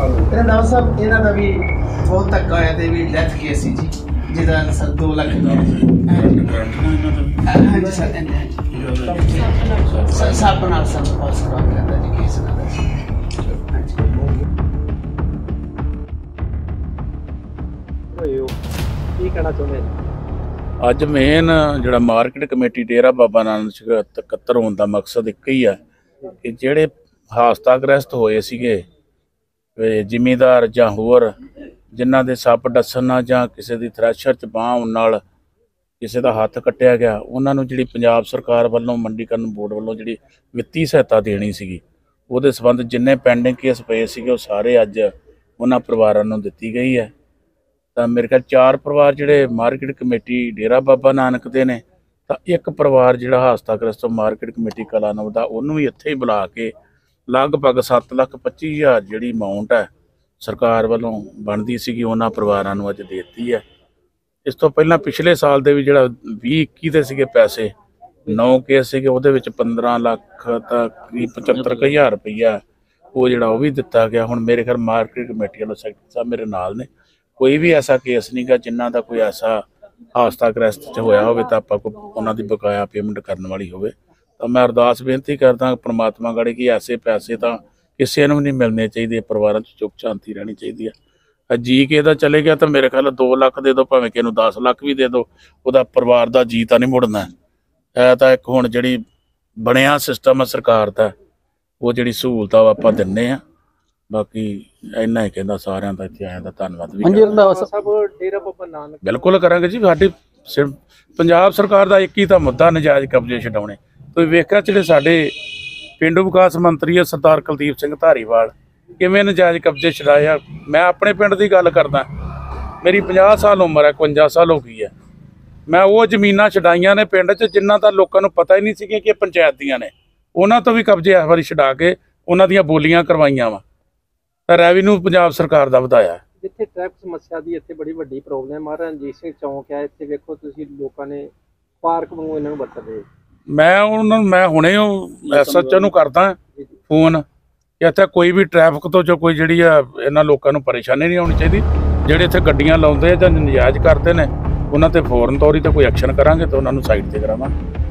रंधावा साहब इन्हां दा भी बहुत धक्का होया ते भी डेथ केस सी जी जिहदा सर 2 लाख हाँ जी सर सब नाल पास करवा के जी केस ना की कहना चाहुंदे अज मेन जिहड़ा मार्केट कमेटी डेरा बाबा नानक इकत्तर होने का मकसद एक ही है कि जिहड़े हादसाग्रस्त होए सीगे जिमीदार जां होर जिन्हां दे सप डसन जां किसी दी थ्रैशर च बांह होण नाल किसी दा हत्थ कट्टिया गया उन्हां नूं जिहड़ी पंजाब सरकार वल्लों मंडीकरण बोर्ड वल्लों जिहड़ी वित्ती सहायता देनी सीगी उहदे संबंध जिन्ने पेंडिंग केस पए सीगे वो सारे अज उन्हां परिवारां नूं दित्ती गई है। तो मेरे ख्याल 4 परिवार जिहड़े मार्केट कमेटी डेरा बाबा नानक दे ने तो एक परिवार जिहड़ा हादसाग्रस्त मार्केट कमेटी कलानव दा उहनूं भी इत्थे ही बुला के लगभग 7,25,000 जिहड़ी अमाउंट है सरकार वालों बनती सी उन्होंने परिवारों नूं अज देती है। इस तो पहला पिछले साल दे भी जिहड़ा 20-21 दे सीगे पैसे 9 केस सीगे उहदे विच 15 लाख तक 75,000 रुपया वो जिहड़ा वो भी दिता गया। हुण मेरे ख्याल मार्केट कमेटी वालों सैकटरी साहब मेरे नाल ने कोई भी ऐसा केस नहीं गा जिन्हां दा कोई ऐसा हादसाग्रस्त च होया होवे तां आपां कोई उन्हां दी बकाया पेमेंट करन वाली होवे तो मैं अरदास बेनती करदा परमात्मा गड़े कि ऐसे पैसे तो किसी नूं नहीं मिलने चाहिए परिवारों चुप शांति रहनी चाहिए है। जी के दा चले गया तो मेरे ख्याल 2 लाख दे दो भावें किसी नूं 10 लाख भी दे दो उहदा परिवार दा जी तां नहीं मुड़ना है। तां एक हुण जिहड़ी बनिया सिस्टम है सरकार दा वो जिहड़ी सहूलत आपां दिन्ने आ बाकी इन्ना ही कहता सारिਆਂ ਦਾ ਇੱਥੇ ਆਇਆਂ ਦਾ ਧੰਨਵਾਦ ਵੀ डेरा बाबा नानक बिल्कुल करांगे जी। साडी पंजाब सरकार का एक ही तो मुद्दा नजायज़ कब्जे छडाउणे ਤੁਸੀਂ ਵੇਖਿਆ ਜਿਹੜੇ ਸਾਡੇ ਪਿੰਡੂ ਵਿਕਾਸ ਮੰਤਰੀ ਹੈ ਸਰਦਾਰ ਕੁਲਦੀਪ ਸਿੰਘ ਧਾਰੀਵਾਲ ਕਿਵੇਂ ਨਜਾਇਜ਼ ਕਬਜ਼ੇ ਛਡਾਏ ਆ। ਮੈਂ ਆਪਣੇ ਪਿੰਡ ਦੀ ਗੱਲ ਕਰਦਾ ਮੇਰੀ 50 ਸਾਲ ਉਮਰ ਹੈ 51 ਸਾਲ ਹੋ ਗਈ ਹੈ ਮੈਂ ਉਹ ਜ਼ਮੀਨਾਂ ਛਡਾਈਆਂ ਨੇ ਪਿੰਡ 'ਚ ਜਿਨ੍ਹਾਂ ਦਾ ਲੋਕਾਂ ਨੂੰ ਪਤਾ ਹੀ ਨਹੀਂ ਸੀ ਕਿ ਪੰਚਾਇਤ ਦੀਆਂ ਨੇ ਉਹਨਾਂ ਤੋਂ ਵੀ ਕਬਜ਼ੇ ਇਸ ਵਾਰੀ ਛਡਾ ਕੇ ਉਹਨਾਂ ਦੀਆਂ ਬੋਲੀਆਂ ਕਰਵਾਈਆਂ ਵਾ ਤਾਂ ਰੈਵਨਿਊ ਪੰਜਾਬ ਸਰਕਾਰ ਦਾ ਵਧਾਇਆ। ਜਿੱਥੇ ਟ੍ਰੈਫਿਕ ਸਮੱਸਿਆ ਦੀ ਇੱਥੇ ਬੜੀ ਵੱਡੀ ਪ੍ਰੋਬਲਮ ਹੈ ਮਹਾਰਾਜਾ ਰਣਜੀਤ ਸਿੰਘ ਚੌਂਕ ਹੈ ਇੱਥੇ ਵੇਖੋ ਤੁਸੀਂ ਲੋਕਾਂ ਨੇ ਪਾਰਕ ਵਾਂਗੂ ਇਹਨਾਂ ਨੂੰ ਵਰਤਦੇ मैं हुणे SHO ਨੂੰ करदा फोन कि इत्थे कोई भी ट्रैफिक तो जो कोई जिहड़ी आ इन्हां लोकां नूं परेशानी नहीं आउणी चाहीदी जिहड़े इत्थे गड्डियां लाउंदे जां नजायज़ करदे ने उन्हां ते फौरन तौर ते कोई एक्शन करांगे तो उन्हां नूं साइड ते करावांगे।